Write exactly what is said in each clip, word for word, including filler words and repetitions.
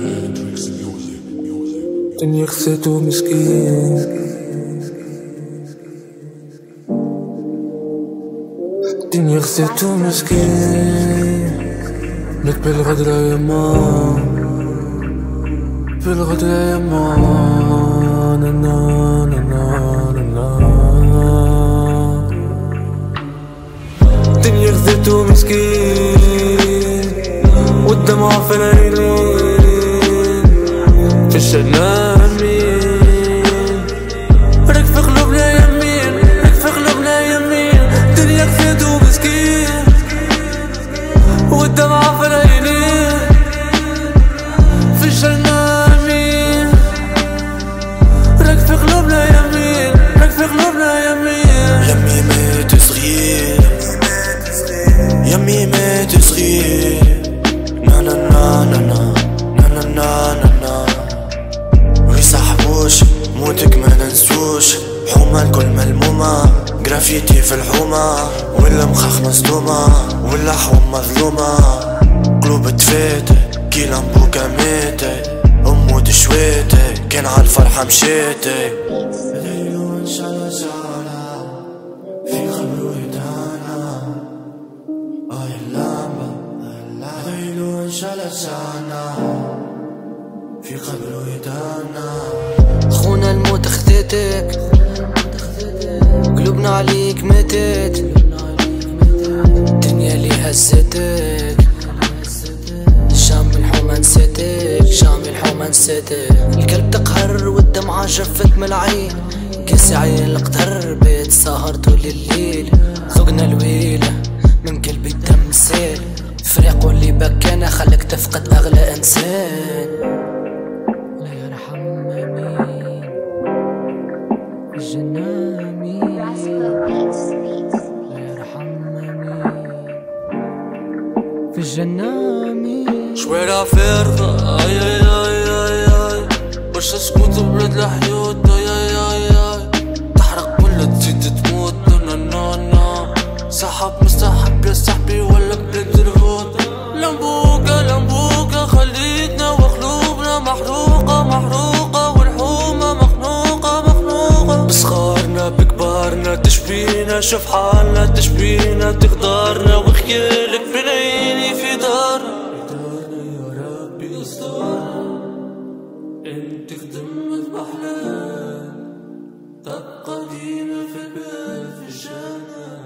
الدنيا خسيتو مسكين، الدنيا خسيتو مسكين. لك بالغدرة يا مان، بالغدرة يا مان، نا نا نا نا نا. الدنيا خسيتو مسكين، والدمع في العينين، فشلنا مين، راك في قلوبنا يمين، راك في قلوبنا يمين. الدنيا خسيتو مسكين، والدمع في العينين، فشلنا مين، راك في قلوبنا يمين، راك في قلوبنا يمين. يمي مات صغير، يمي مات صغير، نا نا نا نا نا نا نا نا نا. ويصاحبوش موتك ما ننسوش، حومة الكل ملمومة، جرافيتي في الحومة، ولا مخاخ مصدومة، ولا حوم مظلومة. قلوب تفاتي كي لامبوكا ماتي، أمو تشويتي كان عالفرحة مشيتي. ليلو إن شاء الله زعلة في خبرو يدانا، آه اللامبة ليلو إن شاء الله زعلة في خبرو يدانا. خونا الموت خذيتك، قلوبنا عليك ماتت، الدنيا اللي هزتك، جامي الحومة نسيتك، جامي الحومة نسيتك. القلب تقهر والدمعة جفت من العين، كيس عين القدر بيت سهر طول الليل. ذقنا الويلة من قلبي الدم سيل، فريق واللي بكانا خلك تفقد أغلى إنسان. لا يرحم مين في الجنة، مين لا يرحم مين في الجنة، مين. شويرة فارغة اي اي اي اي اي، باش اسكت بلاد الحيوط اي اي اي اي. تحرق ولا تزيد تموت، نا نا نا. سحب مستحب يا صاحبي ولا بلاد الهوت. لمبوكة لمبوكة خليتنا وقلوبنا محروقة محروقة، والحومة مخنوقة مخنوقة. بصغارنا بكبارنا تشبينا، شوف حالنا تشبينا، تغدارنا وخيالك بين عيني في دارنا. انت خدمت بحلال، تبقى ديما في البال في الجنة.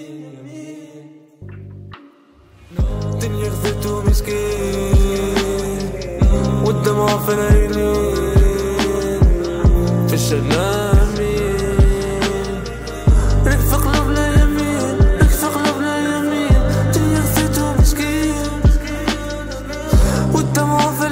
الدنيا خذيتو مسكين، والدمع في العينين، فشلنا مين، راك في قلوبنا يمين، راك في قلوبنا يمين. الدنيا خذيتو مسكين، والدمع في